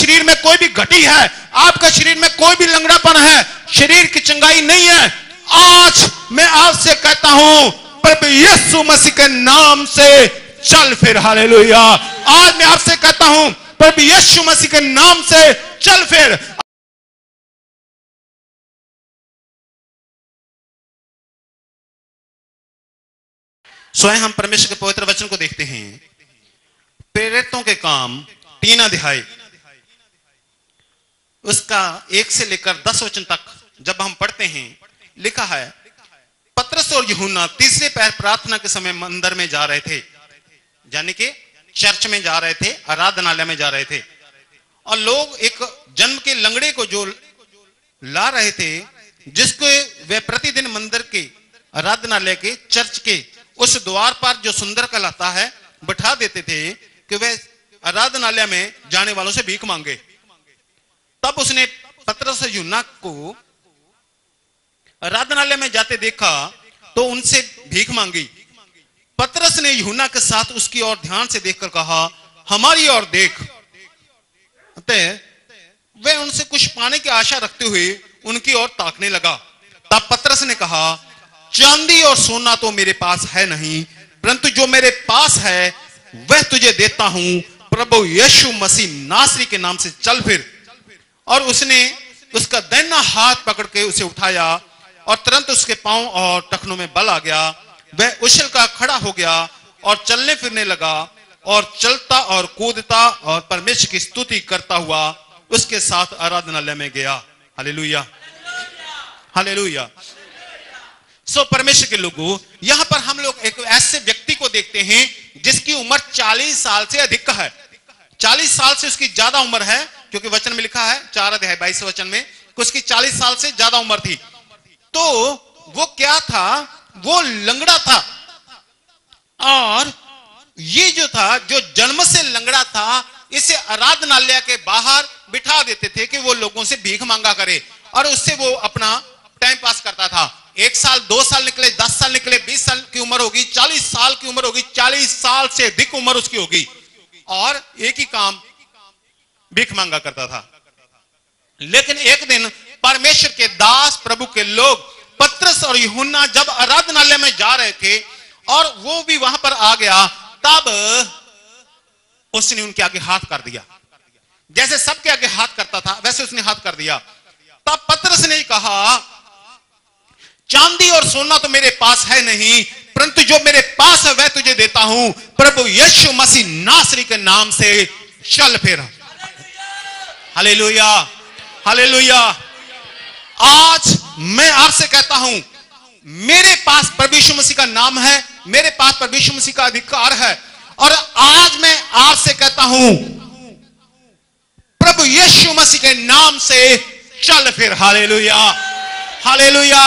शरीर में कोई भी घटी है, आपका शरीर में कोई भी लंगड़ापन है, शरीर की चंगाई नहीं है, आज मैं आपसे कहता हूं प्रभु यीशु मसीह के नाम से चल फिर। हालेलुया। आज मैं आपसे कहता हूं प्रभु यीशु मसीह के नाम से चल फिर। स्वयं हम परमेश्वर के पवित्र वचन को देखते हैं, प्रेरितों के काम 3 अध्याय उसका 1 से लेकर 10 वचन तक जब हम पढ़ते हैं, लिखा है पतरस और यूहन्ना तीसरे पहर प्रार्थना के समय मंदिर में जा रहे थे, यानी कि चर्च में जा रहे थे, आराधनालय में जा रहे थे, और लोग एक जन्म के लंगड़े को जो ला रहे थे, जिसको वे प्रतिदिन मंदिर के आराधनालय के चर्च के उस द्वार पर जो सुंदर कहलाता है बैठा देते थे कि वे आराधनालय में जाने वालों से भीख मांगे। तब उसने पतरस और यूहन्ना को आराधनालय में जाते देखा तो उनसे भीख मांगी। पतरस ने यूहन्ना के साथ उसकी ओर ध्यान से देखकर कहा, हमारी ओर देख। वे उनसे कुछ पाने की आशा रखते हुए उनकी ओर ताकने लगा। तब पतरस ने कहा, चांदी और सोना तो मेरे पास है नहीं, परंतु जो मेरे पास है वह तुझे देता हूं, प्रभु यीशु मसीह नासरी के नाम से चल फिर। और उसने उसका दाहिना हाथ पकड़ के उसे उठाया और तुरंत उसके पांव और टखनों में बल आ गया। वह उछल कर खड़ा हो गया और चलने फिरने लगा और चलता और कूदता और परमेश्वर की स्तुति करता हुआ उसके साथ आराधनालय में गया। Hallelujah, hallelujah. सो परमेश्वर के लोगों, यहां पर हम लोग एक ऐसे व्यक्ति को देखते हैं जिसकी उम्र 40 साल से अधिक है। 40 साल से उसकी ज्यादा उम्र है, क्योंकि वचन में लिखा है 4 अध्याय 22 वचन में कि उसकी 40 साल से ज्यादा उम्र थी। तो वो क्या था? वो लंगड़ा था। और ये जो था, जो जन्म से लंगड़ा था, इसे आराधनालय के बाहर बिठा देते थे कि वो लोगों से भीख मांगा करे, और उससे वो अपना टाइम पास करता था। 1 साल 2 साल निकले, 10 साल निकले, 20 साल की उम्र होगी, 40 साल की उम्र होगी, 40 साल से अधिक उम्र उसकी होगी, और एक ही काम भीख मांगा करता था। लेकिन एक दिन परमेश्वर के दास, प्रभु के लोग पतरस और यूहन्ना जब आराधनालय में जा रहे थे और वो भी वहां पर आ गया, तब उसने उनके आगे हाथ कर दिया। जैसे सबके आगे हाथ करता था वैसे उसने हाथ कर दिया। तब पतरस ने कहा, चांदी और सोना तो मेरे पास है नहीं, परंतु जो मेरे पास है वह तुझे देता हूं, प्रभु यीशु मसीह नासरी के नाम से चल फिर। Hallelujah, hallelujah. आज मैं आपसे कहता हूं, मेरे पास प्रभु यीशु मसीह का नाम है, मेरे पास प्रभु यीशु मसीह का अधिकार है, और आज मैं आपसे कहता हूं प्रभु यीशु मसीह के नाम से चल फिर। Hallelujah, hallelujah.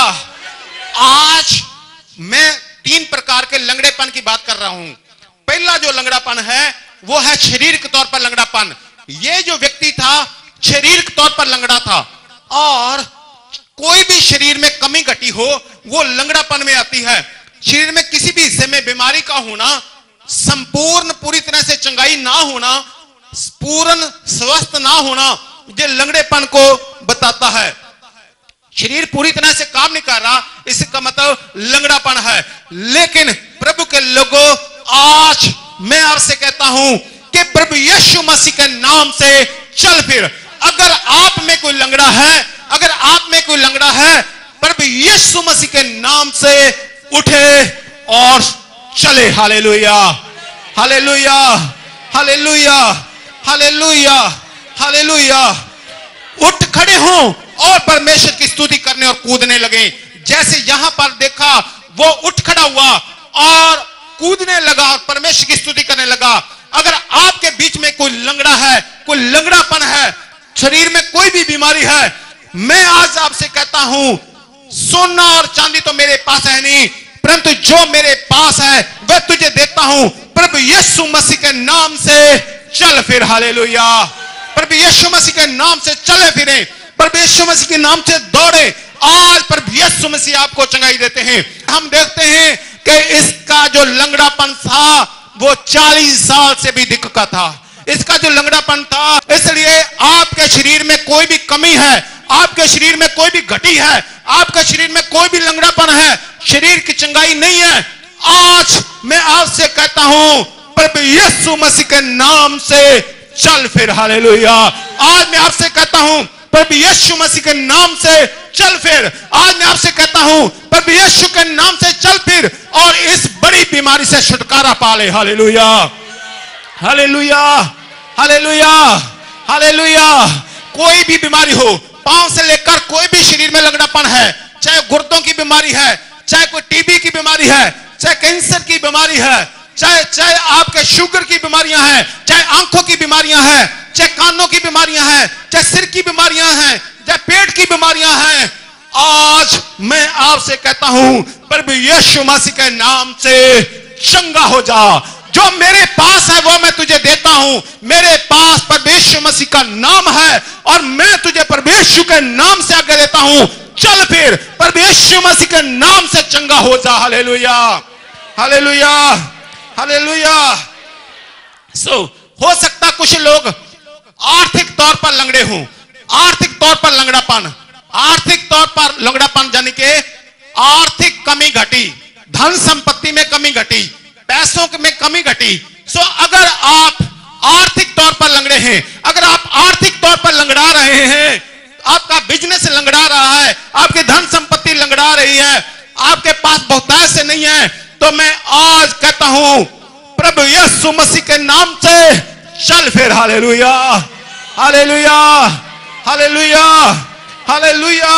आज मैं 3 प्रकार के लंगड़ेपन की बात कर रहा हूं। पहला जो लंगड़ापन है वो है शरीर के तौर पर लंगड़ापन। ये जो व्यक्ति था शरीर के तौर पर लंगड़ा था, और कोई भी शरीर में कमी घटी हो वो लंगड़ापन में आती है। शरीर में किसी भी हिस्से में बीमारी का होना, संपूर्ण पूरी तरह से चंगाई ना होना, पूर्ण स्वस्थ ना होना, ये लंगड़ेपन को बताता है। शरीर पूरी तरह से काम नहीं कर रहा, इसका मतलब लंगड़ापन है। लेकिन प्रभु के लोगों, आज मैं आपसे कहता हूं कि प्रभु यीशु मसीह के नाम से चल फिर। अगर आप में कोई लंगड़ा है, अगर आप में कोई लंगड़ा है, प्रभु यीशु मसीह के नाम से उठे और चले। Hallelujah, hallelujah, hallelujah, hallelujah, hallelujah. उठ खड़े हों और परमेश्वर की स्तुति करने और कूदने लगे। जैसे यहां पर देखा, वो उठ खड़ा हुआ और कूदने लगा और परमेश्वर की स्तुति करने लगा। अगर आपके बीच में कोई लंगड़ा है, कोई लंगड़ापन है, शरीर में कोई भी बीमारी है, मैं आज आपसे कहता हूं, सोना और चांदी तो मेरे पास है नहीं, परंतु जो मेरे पास है वह तुझे देता हूं, प्रभु यीशु मसीह के नाम से चल फिर। हालेलुया। प्रभु यीशु मसीह के नाम से चले फिरे, प्रभु यीशु मसीह के नाम से दौड़े। आज प्रभु यीशु मसीह आपको चंगाई देते हैं। हम देखते हैं कि इसका जो लंगड़ापन था वो 40 साल से भी अधिक का था। इसका जो लंगड़ापन था। इसलिए आपके शरीर में कोई भी कमी है, आपके शरीर में कोई भी घटी है, आपके शरीर में कोई भी लंगड़ापन है, शरीर की चंगाई नहीं है, आज मैं आपसे कहता हूं प्रभु यीशु मसीह के नाम से चल फिर। हालेलुया। आज मैं आपसे कहता हूं प्रभु यीशु मसीह के नाम से चल फिर। आज मैं आपसे कहता हूं प्रभु यीशु के नाम से चल फिर और इस बड़ी बीमारी से छुटकारा पा ले। Hallelujah, hallelujah, hallelujah, hallelujah. कोई भी बीमारी हो, पांव से लेकर कोई भी शरीर में लंगड़ापन है, चाहे गुर्दों की बीमारी है, चाहे कोई टीबी की बीमारी है, चाहे कैंसर की बीमारी है, चाहे आपके शुगर की बीमारियां हैं, चाहे आंखों की बीमारियां हैं, चाहे कानों की बीमारियां हैं, चाहे सिर की बीमारियां हैं, चाहे पेट की बीमारियां हैं, आज मैं आपसे कहता हूं प्रभु यीशु मसीह के नाम से चंगा हो जा। जो मेरे पास है वो मैं तुझे देता हूं। मेरे पास प्रभु यीशु मसीह का नाम है और मैं तुझे प्रभु यीशु के नाम से आगे देता हूं। चल फिर, प्रभु यीशु मसीह के नाम से चंगा हो जा। Hallelujah, hallelujah, hallelujah. हो सकता कुछ लोग आर्थिक तौर पर लंगड़े हों, आर्थिक तौर पर लंगड़ापन, आर्थिक तौर पर लंगड़ापन यानी कि आर्थिक कमी घटी, धन संपत्ति में कमी घटी, पैसों में कमी घटी। अगर आप आर्थिक तौर पर लंगड़े हैं, अगर आप आर्थिक तौर पर लंगड़ा रहे हैं, आपका बिजनेस लंगड़ा रहा है, आपकी धन संपत्ति लंगड़ा रही है, आपके पास बहुतायत से नहीं है, तो मैं आज कहता हूं प्रभु यीशु मसीह के नाम से चल फिर। Hallelujah, hallelujah, hallelujah, hallelujah.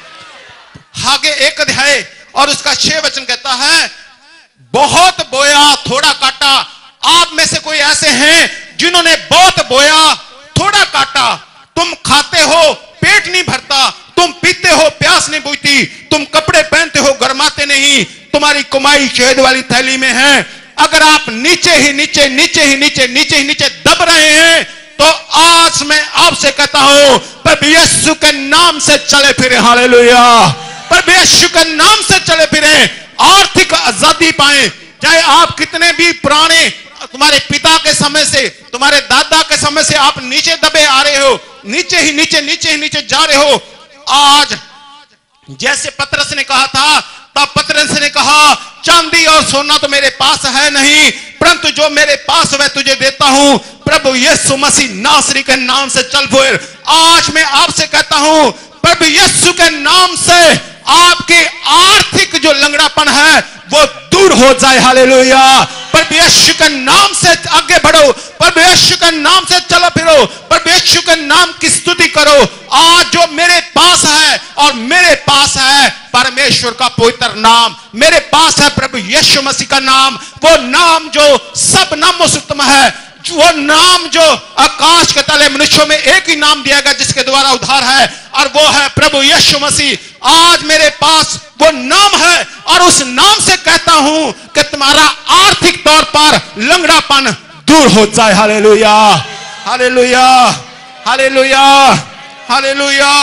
आगे 1 अध्याय और उसका 6 वचन कहता है, बहुत बोया थोड़ा काटा। आप में से कोई ऐसे हैं जिन्होंने बहुत बोया थोड़ा काटा। तुम खाते हो पेट नहीं भरता, तुम पीते हो प्यास नहीं बुझती, तुम कपड़े पहनते हो गरमाते नहीं, तुम्हारी कमाई शहद वाली थैली में है। अगर आप नीचे ही नीचे नीचे ही नीचे नीचे ही नीचे दब रहे हैं, तो आज मैं आपसे कहता हूं प्रभु यीशु के नाम से चले फिरे। हालेलुया, प्रभु यीशु के नाम से चले फिरे, आर्थिक आजादी पाए। चाहे आप कितने भी पुराने, तुम्हारे पिता के समय से, तुम्हारे दादा के समय से आप नीचे दबे आ रहे हो, नीचे ही नीचे नीचे ही नीचे जा रहे हो, आज जैसे पतरस ने कहा था, तब पतरस ने कहा, चांदी और सोना तो मेरे पास है नहीं, परंतु जो मेरे पास मैं तुझे देता हूं। प्रभु यीशु मसीह नासरी के नाम से चल फिर। आज मैं आपसे कहता हूं प्रभु यीशु के नाम से आपके आर्थिक जो लंगड़ापन है वो दूर हो जाए। हालेलुया, प्रभु यीशु के नाम से आगे बढ़ो, प्रभु यीशु के नाम से चलो फिरो, प्रभु यीशु के नाम की स्तुति करो। आज जो मेरे पास है और मेरे पास है परमेश्वर का पवित्र नाम, मेरे पास है प्रभु यीशु मसीह का नाम, वो नाम जो सब नामों से उत्तम है, वो नाम जो आकाश के तले मनुष्यों में एक ही नाम दिया गया जिसके द्वारा उद्धार है, और वो है प्रभु यीशु मसीह। आज मेरे पास वो नाम है और उस नाम से कहता हूं कि तुम्हारा आर्थिक तौर पर लंगड़ापन दूर हो जाए। Hallelujah, hallelujah, hallelujah, hallelujah.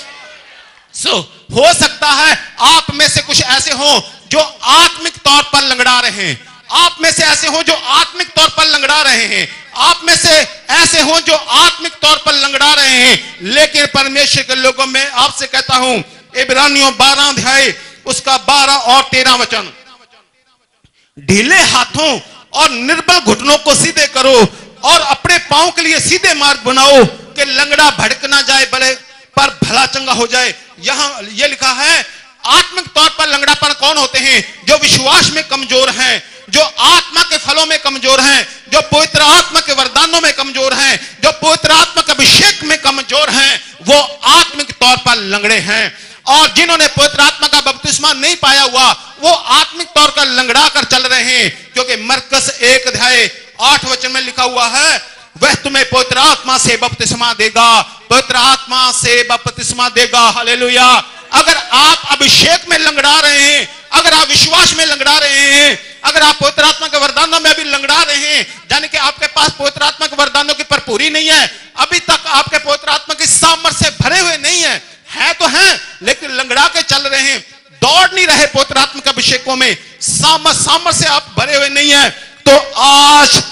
हो सकता है आप में से कुछ ऐसे हो जो आत्मिक तौर पर लंगड़ा रहे हैं, आप में से ऐसे हो जो आत्मिक तौर पर लंगड़ा रहे हैं, आप में से ऐसे हो जो आत्मिक तौर पर लंगड़ा रहे हैं, लेकिन परमेश्वर के लोगों में आपसे कहता हूं, इब्रानियों 12 अध्याय उसका 12 और 13 वचन, ढीले हाथों और निर्बल घुटनों को सीधे करो और अपने पांव के लिए सीधे मार्ग बनाओ कि लंगड़ा भड़क ना जाए बड़े पर भला चंगा हो जाए। यहां यह लिखा है, आत्मिक तौर पर लंगड़ापन कौन होते हैं? जो विश्वास में कमजोर हैं, जो आत्मा के फलों में कमजोर हैं, जो पवित्र आत्मा के वरदानों में कमजोर हैं, जो पवित्र आत्मा के अभिषेक में कमजोर हैं, वो आत्मिक तौर पर लंगड़े हैं। और जिन्होंने पवित्र आत्मा का बपतिस्मा नहीं पाया हुआ, वो आत्मिक तौर पर लंगड़ा कर चल रहे हैं, क्योंकि मरकस 1 अध्याय 8 वचन में लिखा हुआ है, वह तुम्हें पवित्र आत्मा से बपतिस्मा देगा, पवित्र आत्मा से बपतिस्मा देगा। हालेलुया। अगर आप अभिषेक में लंगड़ा रहे हैं, अगर आप विश्वास में लंगड़ा रहे हैं, अगर आप पवित्र आत्मा के वरदानों में अभी लंगड़ा रहे हैं, यानी कि आपके पास पवित्र आत्मा के वरदानों की भरपूरी नहीं है, अभी तक आपके पवित्र आत्मा की सामर्थ्य से भरे हुए नहीं है तो हैं, लेकिन लंगड़ा के चल रहे हैं, दौड़ नहीं रहे पवित्र आत्मा के अभिषेकों में, सामर्थ्य से आप भरे हुए नहीं है, तो आज मैं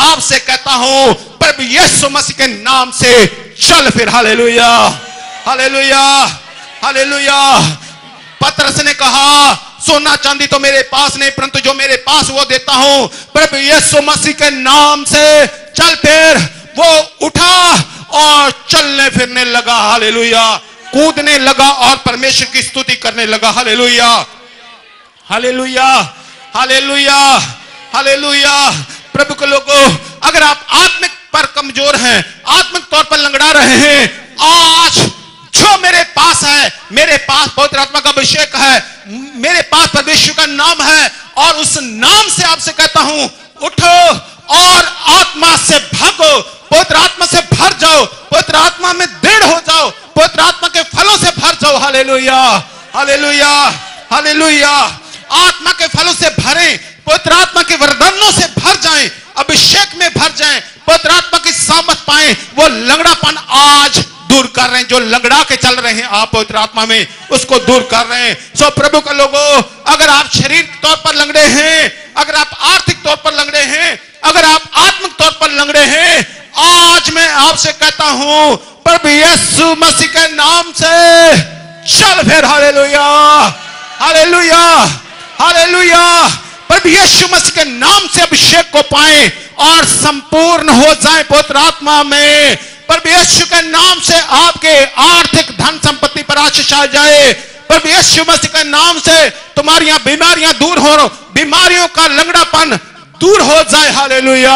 आपसे कहता हूं प्रभु यीशु मसीह के नाम से चल फिर। Hallelujah, hallelujah, hallelujah. पतरस ने कहा सोना चांदी तो मेरे पास नहीं, परंतु जो मेरे पास वो देता हूं। प्रभु यीशु मसीह के नाम से चल फिर। वो उठा और चलने फिरने लगा। हालेलुया, कूदने लगा और परमेश्वर की स्तुति करने लगा। Hallelujah, hallelujah, hallelujah, hallelujah. प्रभु के लोगों, अगर आप आत्मिक पर कमजोर हैं, आत्मिक तौर पर लंगड़ा रहे हैं, आज जो मेरे पास है, मेरे पास पवित्र आत्मा का अभिषेक है, मेरे पास परमेश्वर का नाम है, और उस नाम से आपसे कहता हूं उठो और आत्मा से भागो, पवित्र आत्मा से भर जाओ, पवित्र आत्मा में दृढ़ हो जाओ, पवित्र आत्मा के फलों से भर जाओ। Hallelujah, hallelujah, hallelujah. आत्मा के फलों से भरें, पवित्र आत्मा के वरदानों से भर जाएं, अभिषेक में भर जाएं, पवित्र आत्मा की सामर्थ पाएं। वो लंगड़ापन आज दूर कर रहे हैं, जो लंगड़ा के चल रहे हैं आप पवित्र आत्मा में, उसको दूर कर रहे हैं। सो प्रभु के लोगों, अगर आप शारीरिक तौर पर लंगड़े हैं, अगर आप आर्थिक तौर पर लंगड़े हैं, अगर आप आत्मिक तौर पर लंगड़े हैं, आज मैं आपसे कहता हूं प्रभु यीशु मसीह के नाम से चल फिर। Hallelujah, hallelujah, hallelujah. प्रभु यीशु मसीह के नाम से अभिषेक को पाएं और संपूर्ण हो जाए पवित्र आत्मा में। प्रभु यीशु के नाम से आपके आर्थिक धन संपत्ति पर आशीष आ जाए। प्रभु यीशु मसीह के नाम से तुम्हारी बीमारियां दूर हो, बीमारियों का लंगड़ापन दूर हो जाए। हालेलुया।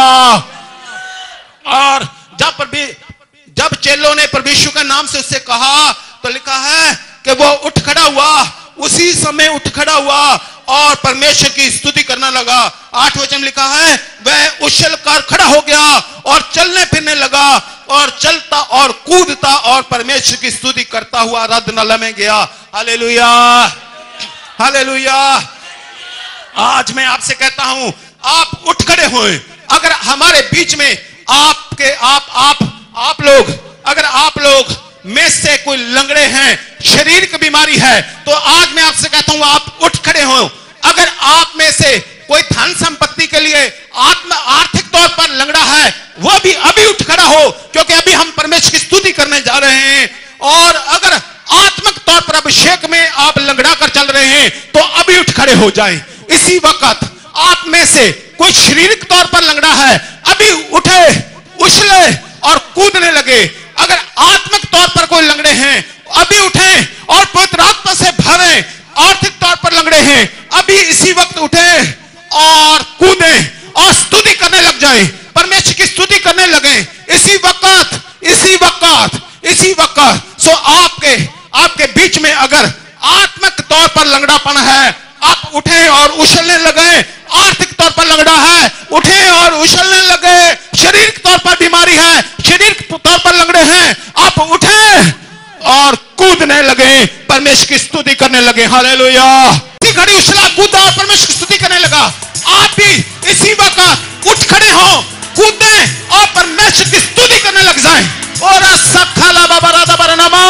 और जब चेलों ने प्रभु यीशु के नाम से उससे कहा तो लिखा है कि वो उठ खड़ा हुआ, उसी समय उठ खड़ा हुआ और परमेश्वर की स्तुति करने लगा। 8 वचन में लिखा है वह उछल कर खड़ा हो गया और चलने फिरने लगा और चलता और कूदता और परमेश्वर की स्तुति करता हुआ आराधनालय में गया। Hallelujah, hallelujah. आज मैं आपसे कहता हूं आप उठ खड़े होए। अगर हमारे बीच में आप लोग, अगर आप लोग में से कोई लंगड़े हैं, शरीर की बीमारी है, तो आज मैं आपसे कहता हूं आप उठ खड़े हो। अगर आप में से कोई धन संपत्ति के लिए आर्थिक तौर पर लंगड़ा है, वो भी अभी उठ खड़ा हो, क्योंकि अभी हम परमेश्वर की स्तुति करने जा रहे हैं। और अगर आत्मिक तौर पर अभिषेक में आप लंगड़ा कर चल रहे हैं, तो अभी उठ खड़े हो जाएं। इसी वक्त आप में से कोई शारीरिक तौर पर लंगड़ा है, अभी उठे, उछले और कूदने लगे। अगर आत्मिक तौर पर कोई लंगड़े हैं, अभी उठे और पवित्र आत्मा से भरे। आर्थिक तौर पर लंगड़े हैं, अभी इसी वक्त उठे और कूदे और स्तुति करने लग जाएं, परमेश्वर की स्तुति करने लगे इसी वक्त, इसी वक्त, इसी वक्त। सो आपके बीच में अगर आत्मिक तौर पर लंगड़ापन है, आप उठे और उछलने लगे। आर्थिक तौर पर लंगड़ा है, उठे और उछलने लगे। शारीरिक तौर पर बीमारी है, शारीरिक तौर पर लंगड़े हैं, आप उठे और कूदने लगे, परमेश्वर की स्तुति करने लगे। हालेलुया। इसी घड़ी उछला, कूदा और परमेश्वर की स्तुति करने लगा। आप भी इसी वक्त उठ खड़े हो, कूदे और परमेश्वर की स्तुति करने लग जाएं। और सखाला बाबा राधा बरनामा।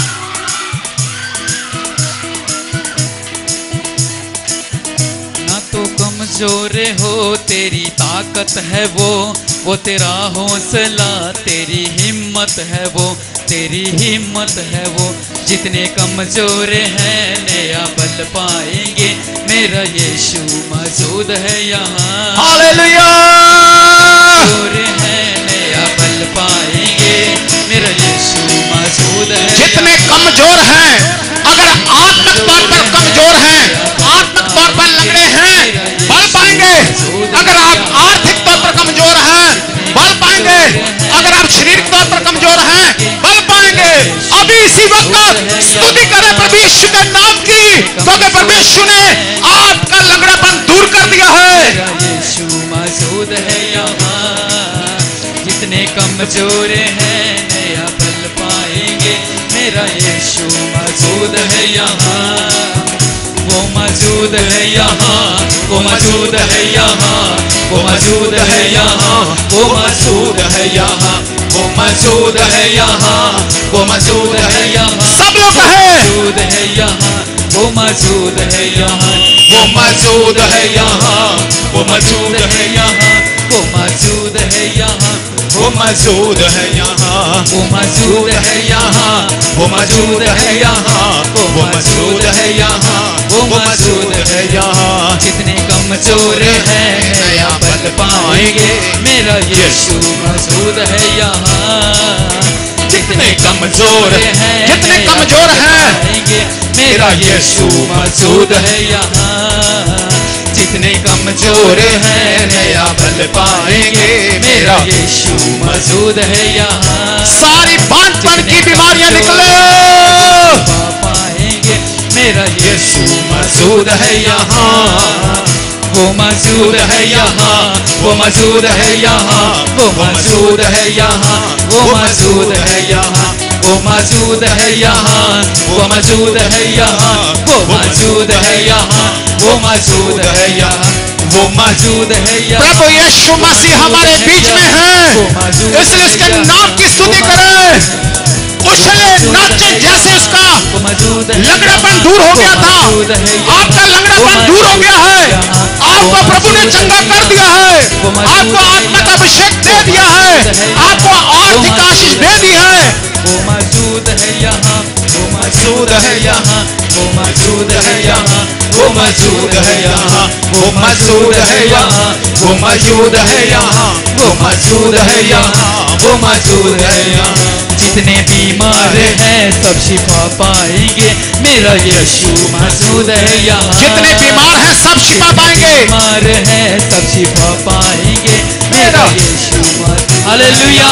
तो कमजोर हो, तेरी ताकत है वो तेरा हौसला, तेरी हिम्मत है वो, तेरी हिम्मत है वो। जितने कमजोर हैं नया बल पाएंगे, मेरा यीशु मौजूद है यहाँ। हालेलुया। कमजोर हैं नया बल पाएंगे, मेरा यीशु मौजूद है। जितने कमजोर हैं, अगर आत्मिक तौर पर कमजोर हैं, आत्मिक तौर पर लंगड़े हैं, बल पाएंगे। अगर आप आर्थिक तौर पर कमजोर हैं, बल पाएंगे। अगर आप शारीरिक तौर पर कमजोर हैं, बल पाएंगे। अभी इसी वक्त स्तुति करें प्रभु यीशु के नाम की, क्योंकि परमेश्वर ने आपका लंगड़ापन दूर कर दिया है। यीशु मौजूद है यहाँ। जितने कमजोर हैं नया बल पाएंगे, मेरा यीशु मौजूद है यहाँ। वो मौजूद है यहाँ, वो मौजूद है यहाँ, वो मौजूद है यहाँ, वो मौजूद है यहाँ, वो मौजूद है यहाँ, वो मौजूद है यहाँ। सब लोग मौजूद है यहाँ, वो मौजूद है यहाँ, वो मौजूद है यहाँ, वो मौजूद है यहाँ, वो मौजूद है यहाँ, वो मौजूद है यहाँ, वो मौजूद है यहाँ, वो मौजूद है यहाँ, वो मौजूद है यहाँ, वो मौजूद है यहाँ। जितने कमजोर हैं नया बल पाएंगे, मेरा यीशु मौजूद है यहाँ। जितने कमजोर हैं, जितने कमजोर हैं, मेरा यीशु मौजूद है यहाँ। जितने कमजोर हैं नया बल पाएंगे, मेरा यीशु मौजूद है यहाँ। सारी बांझपन की बीमारियां निकले पाएंगे, मेरा यीशु मौजूद है यहाँ। वो मौजूद है यहाँ, वो मौजूद है यहाँ, वो मौजूद है यहाँ, वो मौजूद है यहाँ, वो मौजूद है यहाँ, वो मौजूद है यहाँ, वो मौजूद है यहाँ, वो मौजूद है यहाँ, वो मौजूद है यहाँ। प्रभु यीशु मसीह हमारे बीच में है, इसलिए उसके नाम की स्तुति करें। उछले नाचे जैसे उसका लंगड़ापन दूर हो गया था, आपका लंगड़ापन दूर हो गया है, आपको प्रभु ने चंगा कर दिया है, आपको आत्मा का अभिषेक दे दिया है, आपको आर्थिक आशीष दे दी है। वो मौजूद है यहाँ, वो मौजूद है यहाँ, वो मौजूद है यहाँ, वो मौजूद है यहाँ, वो मौजूद है यहाँ, वो मौजूद है यहाँ, वो मौजूद है यहाँ, वो मौजूद है यहाँ। जितने बीमार हैं सब शिफा पाएंगे, मेरा यीशु मौजूद है यहाँ। जितने बीमार हैं सब शिफा पाएंगे, बीमार हैं सब शिफा पाएंगे, मेरा यीशु हालेलुया।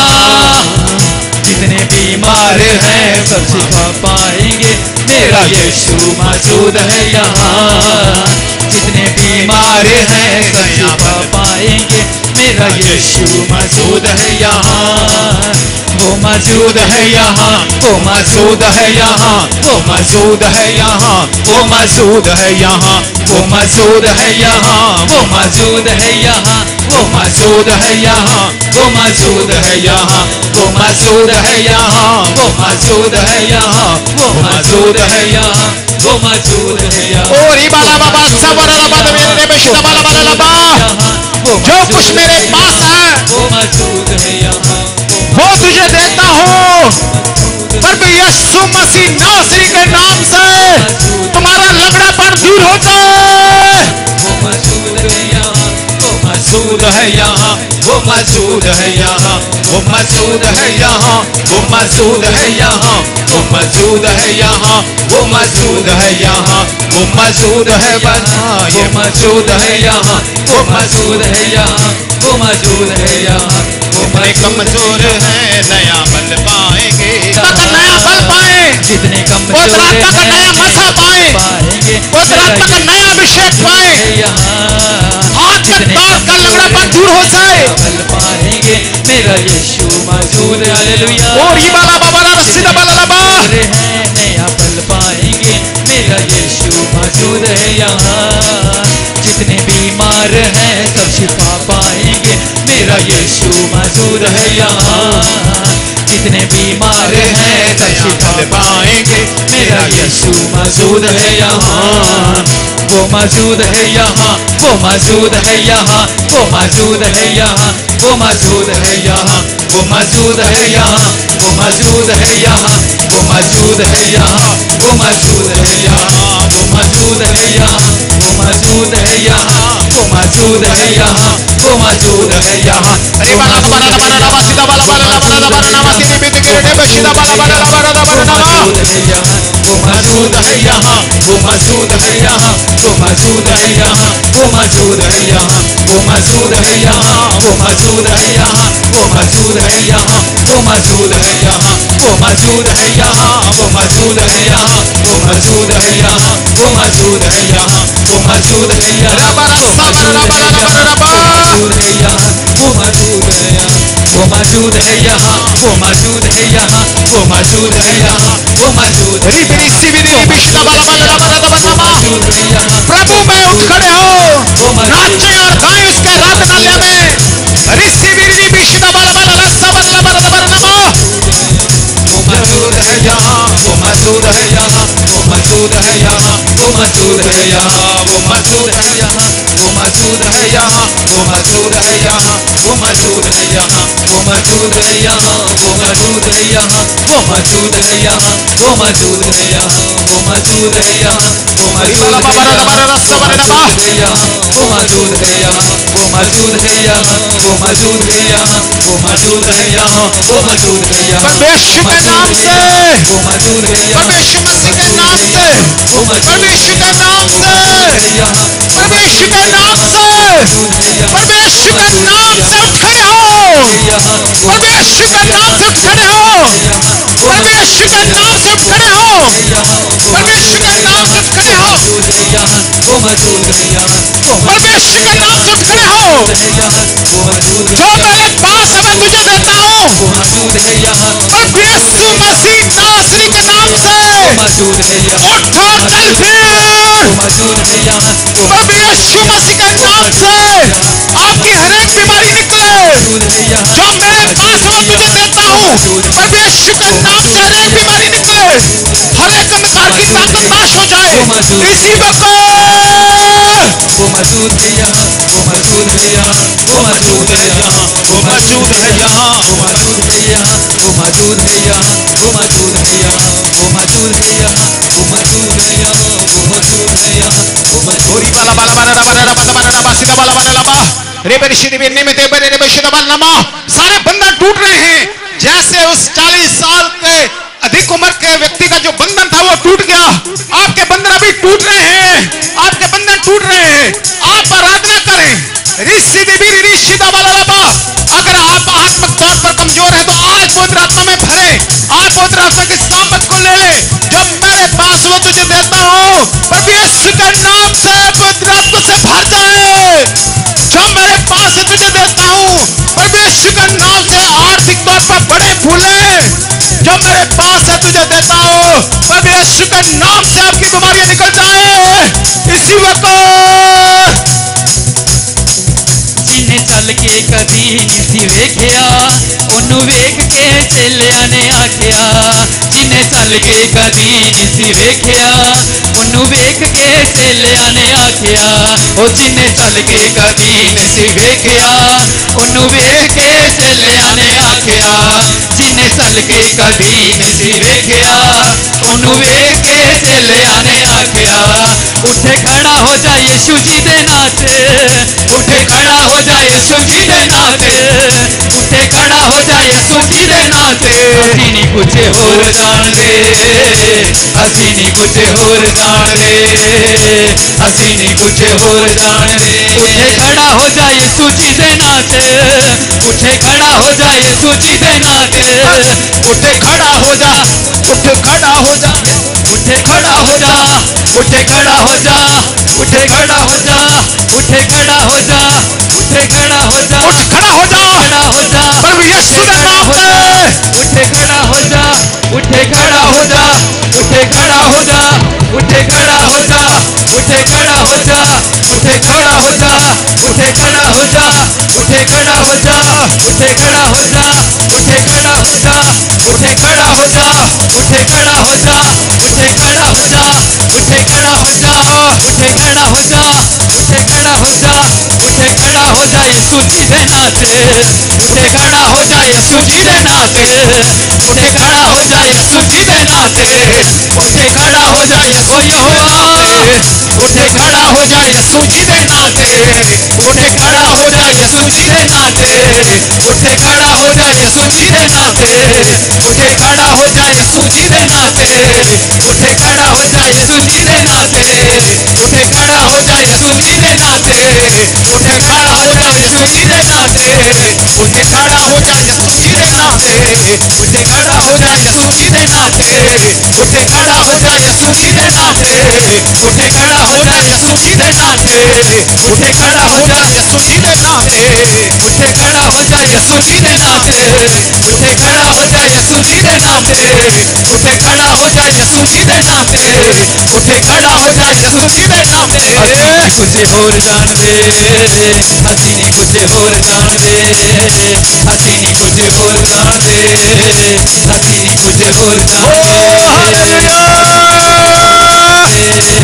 जितने बीमार हैं सब शिफा पाएंगे, मेरा यीशु मौजूद है यहाँ। जितने बीमार हैं सब शिफा पाएंगे, मेरा यीशु मौजूद है यहाँ। वो मौजूद है यहाँ, वो मौजूद है यहाँ, वो मौजूद है यहाँ, वो मौजूद है यहाँ, वो मौजूद है यहाँ, वो मौजूद है यहाँ, वो मौजूद है यहाँ, वो मौजूद है यहाँ, वो मौजूद है यहाँ, वो मौजूद है यहाँ, वो मौजूद है यहाँ, वो मौजूद है यहाँ। और इबाला बाबा सबर रबद मेरे बेशुदा बाला बाला बाबा, जो कुछ मेरे पास है वो मौजूद है यहाँ, वो तुझे देता हूँ। प्रभु यीशु मसीह नासरी के नाम से तुम्हारा लंगड़ापन दूर हो जाए। वो मौजूद है यहाँ, वो मौजूद है यहाँ, वो मौजूद है यहाँ, वो मौजूद है यहाँ, वो मौजूद है यहाँ, वो मौजूद है यहाँ, वो मौजूद है यहाँ, वो मौजूद है बना, ये मौजूद है यहाँ, वो मौजूद है यहाँ, वो मौजूद है यहाँ। जितने कमजोर हैं नया बल पाएंगे, नया बल पाए, जितने कमजोर आत्मा का नया मसा पाए, पाएंगे, उस आत्मा का नया अभिषेक पाए, हाथ का दांत का लंगड़ापन दूर हो जाए। बल पाएंगे, मेरा यीशु मौजूद है हालेलुया। और ये बाला बाबा ला सीधा बाला ला बा, नया बल पाएंगे, मेरा यीशु मौजूद है यहाँ। जितने बीमार हैं सब शिफा पाएंगे, मेरा यीशु मौजूद है यहाँ। जितने बीमार हैं सब शिफा पाएंगे, मेरा यीशु मौजूद है यहाँ। वो मौजूद है यहाँ, वो मौजूद है यहाँ, वो मौजूद है यहाँ, वो मौजूद है यहाँ, वो मौजूद है यहाँ, वो मौजूद है यहाँ, वो मौजूद है यहाँ, वो मौजूद है यहाँ, वो मौजूद है यहाँ, वो मौजूद है यहाँ, वो मौजूद है यहाँ, वो मौजूद है यहाँ। अरे बाला बाला बाला बाला सीधा बाला बाला बाला बाला नामा सीधे बीते गिरने पे सीधा बाला बाला बाला बाला नामा, वो मौजूद है यहाँ, वो मौजूद है यहाँ, वो मौजूद है यहाँ, वो मौजूद है यहाँ, वो मौजूद है यहाँ, वो मौजूद है यहाँ, वो मौजूद है यहाँ, वो मौजूद है यहाँ, वो मौजूद है यहाँ, वो मौजूद है यहाँ, वो मौजूद है यहाँ, वो मौजूद है यहाँ, वो मौजूद है यहाँ, रबा रस्सा बाला बाला बाला बाला, मौजूद है यहाँ, वो मौजूद है यहाँ, वो मौजूद है यहाँ, वो मौजूद है यहाँ, वो मौजूद है यहाँ, वो मौजूद है रिबिनी सिबिनी बिशना बाला बाला बाला बाला नामा। मौजूद है यहाँ। प्रभु में उठ खड़े हो, नाचे और गाएं उसके आराधनालय में। रिसिबिनी बिशना बाला बाला रस्सा बाला बाला बाला नामा। वो मौजूद है यहाँ, वो मौजूद है यहाँ, वो मौजूद है यहाँ, वो मौजूद है यहाँ, वो मौजूद है यहाँ, वो मौजूद है यहाँ, वो मौजूद है यहाँ, वो मौजूद है यहाँ, वो मौजूद है यहाँ, वो मौजूद है यहाँ, वो मौजूद है यहाँ, वो मौजूद है यहाँ, वो मौजूद है यहाँ, वो मौजूद है यहाँ, वो मौजूद है यहाँ, वो मौजूद है यहाँ, वो मौजूद है यहाँ, वो मौजूद है यहाँ, वो मौजूद है यहाँ, परमेश्वर के नाम से, वो मौजूद है यहाँ, परमेश्वर मसीह के नाम से, परमेश्वर के नाम से, परमेश्वर के नाम से, परमेश्वर के नाम से उठ खड़े हो, परमेश्वर के नाम से उठ खड़े हो, परमेश्वर के नाम से उठ खड़े हो, परमेश्वर के नाम से उठ खड़े हो, वो मौजूद है यहाँ, परमेश्वर के नाम से उठ खड़े हो। जो मेरे पास है मैं तुझे देता हूँ, वो मौजूद है यहाँ, और यीशु मसीह नासरी के नाम से मौजूद है यहाँ, उठ और चल फिर, मौजूद है यहाँ, प्रभु यीशु मसीह के नाम से आपकी हर एक बीमारी निकले। जो मेरे पास है मैं तुझे देता हूँ, प्रभु यीशु के नाम से हर एक बीमारी निकले, हर एक अंधकार की ताकत नाश हो जाए इसी वक्त। वो मौजूद है यहाँ, वो मौजूद है यहाँ, वो मौजूद है यहाँ, वो मौजूद है यहाँ, वो मौजूद है यहाँ, वो मौजूद है यहाँ, वो मौजूद है यहाँ, वो मौजूद है यहाँ, वो मौजूद है यहाँ, वो मौजूद है यहाँ, वो मौजूद है यहाँ। सारे बंधन टूट रहे हैं, जैसे उस 40 साल के अधिक उम्र के व्यक्ति का जो बंधन था वो टूट गया। आपके बंधन अभी टूट रहे हैं, आपके बंधन टूट रहे हैं। आप आराधना करें। अगर आप आत्मिक तौर पर कमजोर हैं तो आज पवित्र आत्मा में भरे, आज पवित्र आत्मा की सामर्थ को ले ले। जब मेरे पास वो तुझे देता हूँ, प्रभु यीशु के नाम से पवित्र आत्मा से भर जाए। जो मेरे पास है तुझे देता हूँ, प्रभु यीशु के नाम से आर्थिक तौर पर बड़े फूले। जो मेरे पास है तुझे देता हूँ, प्रभु यीशु के नाम से आपकी बीमारियां निकल जाए इसी वक्त। जिन्हें चल के कदी नहीं वेख्या, ओनू वेख के चेलियां ने आख्या। जिन्हें चल के कदी नहीं वेख्या, ओनू वेख के चेलियां ने आख्या। ओ जिन्हें चल के कदी नहीं वेख्या, ओनू वेख के चेलियां ने आख्या। जिन्हें चल के कदी नहीं वेख्या, ओनू वेख के चेलियां ने आख्या। उठे खड़ा हो जा यीशु जी दे नां ते, उठे खड़ा हो जा यीशु जी दे नां ते, उठे खड़ा हो जा यीशु जी दे नां ते। असीं नहीं कुछ होर जाणदे, असीं नहीं कुछ होर जाणदे, असीं नहीं कुछ होर जाणदे। उठे खड़ा हो जा यीशु जी दे नां ते, उठे खड़ा हो जा यीशु जी दे नां ते। उठे खड़ा हो जा, उठे खड़ा हो जा, उठे खड़ा हो जा, उठे खड़ा हो जा, उठे खड़ा हो जा, उठे खड़ा हो जा, उठे खड़ा हो जा, उठ खड़ा हो जा, खड़ा हो जा। प्रभु यीशु के नाम से उठे खड़ा हो जा, उठे खड़ा हो जा, उठे खड़ा हो जा, उठे खड़ा हो जा, उठे खड़ा हो जा, उठे खड़ा हो जा, उठे खड़ा हो जा, उठे खड़ा हो जा, उठे खड़ा हो जा, उठे खड़ा हो जा, उठे खड़ा हो जा, उठे खड़ा हो जा, उठे खड़ा हो जा, उठे खड़ा हो जा, उठे खड़ा हो जा, उठे खड़ा हो जा, उठे खड़ा हो जा यीशु जी दे नां ते। उठे खड़ा हो जा यीशु जी दे नां ते, उठे खड़ा हो जा यीशु जी दे नां ते। उठे खड़ा हो जा यीशु यहोवा, उठे खड़ा हो जा यीशु जी दे नां ते। उठे खड़ा हो जा यीशु जी दे नां ते, उठे खड़ा हो जा यीशु जी दे नां ते। उठे खड़ा हो जा यीशु जी दे नां ते, उठे खड़ा हो जा यीशु जी दे नां ते। उठे खड़ा हो जा यीशु जी दे नां ते, उठे खड़ा हो जा यीशु जी दे नां ते। उठे खड़ा हो जा यीशु जी दे नां ते, उठे खड़ा हो जा यीशु जी दे नां ते। उठे खड़ा हो जा यीशु जी दे नां ते, उठे खड़ा हो जा यीशु जी दे नां ते। उठे खड़ा हो जा यीशु जी दे नां ते, उठे खड़ा हो जा यीशु जी दे नां ते। उठे खड़ा हो जा यीशु जी दे नां ते, उठे खड़ा हो जा यीशु जी दे नां ते। उठे खड़ा हो जा यीशु जी दे नां ते। कुछ होर जान दे, असीं नहीं कुछ होर जान दे, असीं नहीं कुछ होर जान दे, असीं नहीं कुछ होर जान दे।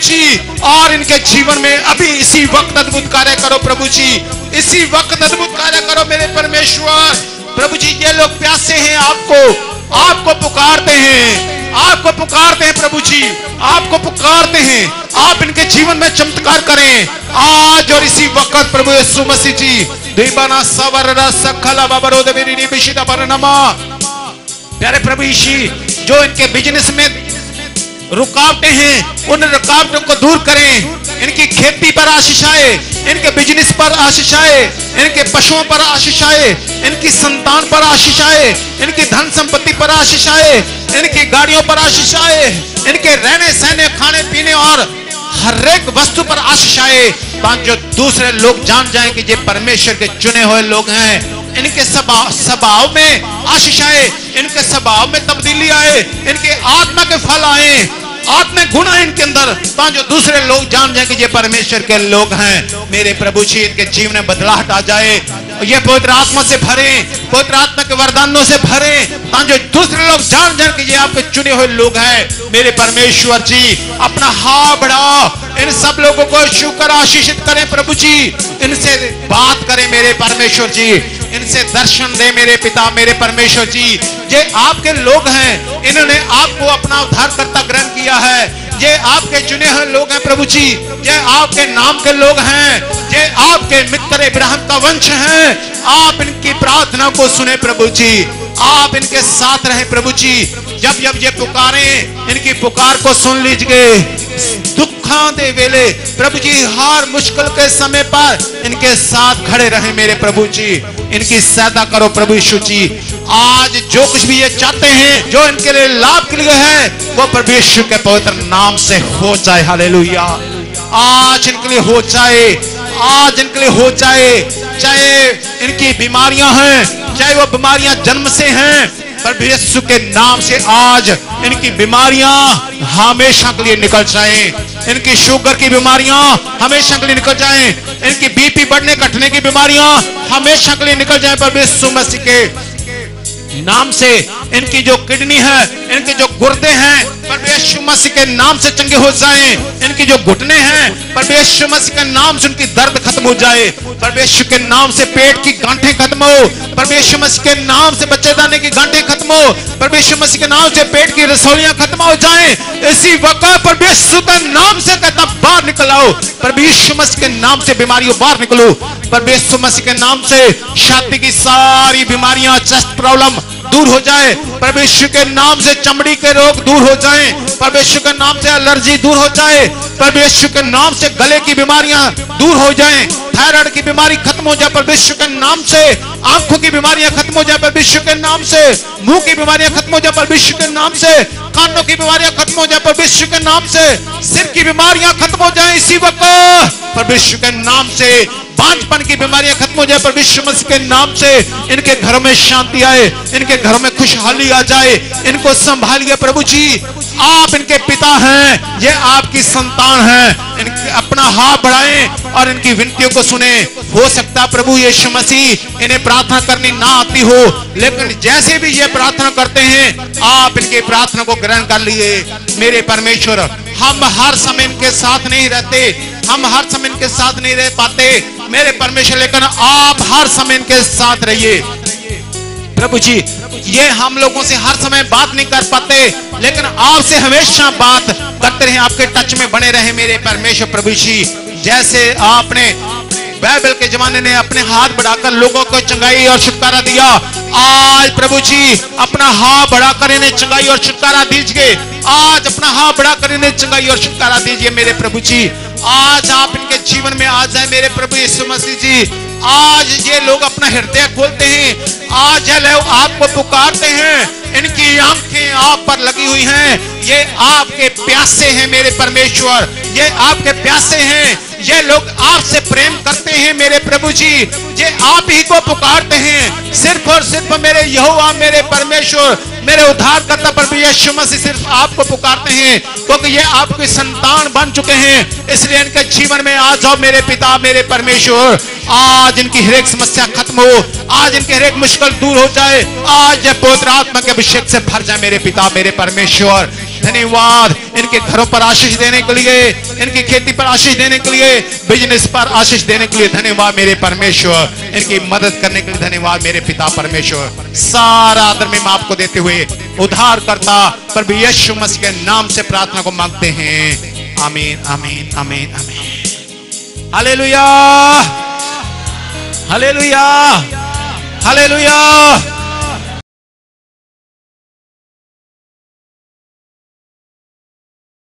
जी, और इनके जीवन में अभी इसी वक्त अद्भुत कार्य करो प्रभु जी, इसी वक्त अद्भुत कार्य करो मेरे परमेश्वर। प्रभु जी, ये लोग प्यासे हैं, आपको पुकारते हैं, आपको पुकारते हैं प्रभु जी, आपको पुकारते हैं। आप इनके जीवन में चमत्कार करें आज और इसी वक्त प्रभु यीशु मसीह जी। देवाना सवररा सकला बाबरो देवीरी बिशिता परनमा। प्यारे प्रभु यीशु, जो इनके बिजनेस में रुकावटें हैं, उन रुकावटों को दूर करें। इनकी खेती पर आशीष आए, इनके बिजनेस पर आशीष आए, इनके पशुओं पर आशीष आए, इनकी संतान पर आशीष आए, इनकी धन संपत्ति पर आशीष आए, इनकी गाड़ियों पर आशीष आए, इनके रहने सहने खाने पीने और हर एक वस्तु पर आशीष आए, ताकि जो दूसरे लोग जान जाएं कि ये परमेश्वर के चुने हुए लोग हैं। इनके स्वभाव में आशीष आए, इनके स्वभाव में तब्दीली आए, इनके आत्मा के फल आए, आत्मिक गुण है इनके अंदर, ताकि जो दूसरे लोग जान जाए कि ये परमेश्वर के लोग हैं। मेरे प्रभु जी, इनके जीवन में बदलाहट आ जाए, ये पवित्र आत्मा से भरे, पवित्र आत्मा के वरदानों से भरे, ताकि जो दूसरे लोग जान जाए कि ये आपके चुने हुए लोग हैं। मेरे परमेश्वर जी, अपना हाथ बढ़ाओ, इन सब लोगों को छूकर आशीषित करें प्रभु जी। इनसे बात करें मेरे परमेश्वर जी, इनसे दर्शन दे मेरे पिता, मेरे परमेश्वर जी। ये आपके लोग हैं, इन्होंने आपको अपना उद्धारकर्ता ग्रहण किया है, ये आपके चुने हुए लोग हैं प्रभु जी, ये आपके नाम के लोग हैं, ये आपके मित्र इब्राहिम का वंश है। आप इनकी प्रार्थना को सुने प्रभु जी, आप इनके साथ रहें प्रभु जी। जब जब ये पुकारे, इनकी पुकार को सुन लीजिए। दुखों दे वेले प्रभु जी, हर मुश्किल के समय पर इनके साथ खड़े रहे मेरे प्रभु जी। इनकी सहायता करो प्रभु यीशु जी। आज जो कुछ भी ये चाहते हैं, जो इनके लिए लाभ के लिए है, वो प्रभु यीशु के पवित्र नाम से हो जाए। हालेलुया। आज इनके लिए हो जाए, आज इनके लिए हो जाए। चाहे इनकी बीमारियां हैं, चाहे वो बीमारियां जन्म से हैं, प्रभु यीशु के नाम से आज इनकी बीमारियां हमेशा के लिए निकल जाएं। इनकी शुगर की बीमारियां हमेशा के लिए निकल जाएं। इनकी बीपी बढ़ने घटने की बीमारियां हमेशा के लिए निकल जाएं प्रभु यीशु मसीह के नाम से। इनकी जो किडनी है, इनके जो गुर्दे हैं, प्रभु यीशु मसीह के नाम से चंगे हो जाएं। इनकी जो घुटने हैं, प्रभु यीशु मसीह के नाम से उनकी दर्द खत्म हो जाए। प्रभु यीशु के नाम से पेट की गांठें खत्म हो। प्रभु यीशु मसीह के नाम से बच्चेदानी की गांठें खत्म हो। प्रभु यीशु मसीह के नाम से पेट की रसोलियां खत्म हो जाएं। इसी वक्त प्रभु यीशु के नाम से कहता बाहर निकल आओ। प्रभु यीशु मसीह के नाम से बीमारियों बाहर निकलो। प्रभु यीशु मसीह के नाम से छाती की सारी बीमारियां, चेस्ट प्रॉब्लम दूर हो जाए। प्रभु यीशु के नाम से चमड़ी के रोग दूर हो जाएं। प्रभु यीशु के नाम से एलर्जी दूर हो जाए। प्रभु यीशु के नाम से गले की बीमारियां दूर हो जाएं। थायराइड की बीमारी खत्म हो जाए प्रभु यीशु के नाम से। आंखों की बीमारियां खत्म हो जाए प्रभु यीशु के नाम से। मुंह की बीमारियां खत्म हो जाए प्रभु यीशु के नाम से। कानों की बीमारियां खत्म हो जाए प्रभु यीशु के नाम से। सिर की बीमारियां खत्म हो जाए इसी वक्त प्रभु यीशु के नाम से। बांझपन की बीमारियां खत्म हो जाए प्रभु यीशु मसीह के नाम से। इनके घरों में शांति आए, इनके घरों में खुशहाली आ जाए। इनको संभालिए प्रभु जी, आप इनके पिता हैं, ये आपकी संतान हैं। इनके अपना हाथ बढ़ाएं और इनकी विनतियों को सुने। हो सकता प्रभु यीशु मसीह इन्हें प्रार्थना करनी ना आती हो, लेकिन जैसे भी ये प्रार्थना करते हैं, आप इनकी प्रार्थना को ग्रहण कर लिए मेरे परमेश्वर। हम हर समय इनके साथ नहीं रहते, हम हर समय इनके साथ नहीं रह पाते मेरे परमेश्वर, लेकिन आप हर समय इनके साथ रहिए प्रभु जी। ये हम लोगों से हर समय बात नहीं कर पाते, लेकिन आपसे हमेशा बात करते रहे, आपके टच में बने रहे मेरे परमेश्वर प्रभु जी। जैसे आपने बाइबल के जमाने ने अपने हाथ बढ़ाकर लोगों को चंगाई और छुटकारा दिया, आज प्रभु जी अपना हाथ बढ़ाकर इन्हें चंगाई और छुटकारा दीजिए। आज अपना हाथ बढ़ाकर इन्हें चंगाई और छुटकारा दीजिए मेरे प्रभु जी। आज आप इनके जीवन में आ जाए मेरे प्रभु यीशु मसीह जी। आज ये लोग अपना हृदय खोलते हैं, आज ये लोग आपको पुकारते हैं, इनकी आंखें आप पर लगी हुई हैं। ये आपके प्यासे हैं मेरे परमेश्वर, ये आपके प्यासे हैं। ये लोग आपसे प्रेम करते हैं मेरे प्रभु जी, ये आप ही को पुकारते हैं। सिर्फ और सिर्फ मेरे यहोवा मेरे परमेश्वर मेरे उद्धारकर्ता प्रभु यीशु मसीह सिर्फ आपको पुकारते हैं, क्योंकि ये आपके संतान बन चुके हैं। इसलिए इनके जीवन में आ जाओ मेरे पिता मेरे परमेश्वर। आज इनकी हर एक समस्या खत्म हो, आज इनके हर एक मुश्किल दूर हो जाए। आज ये पवित्र आत्मा के अभिषेक से भर जाए मेरे पिता मेरे परमेश्वर। धन्यवाद इनके घरों पर आशीष देने के लिए, इनकी खेती पर आशीष देने के लिए, बिजनेस पर आशीष देने के लिए धन्यवाद मेरे परमेश्वर, इनकी मदद करने के लिए धन्यवाद मेरे पिता परमेश्वर। सारा आदर में आपको देते हुए उद्धारकर्ता प्रभु यीशु मसीह के नाम से प्रार्थना को मांगते हैं। आमीन आमीन आमीन आमीन। Hallelujah hallelujah hallelujah.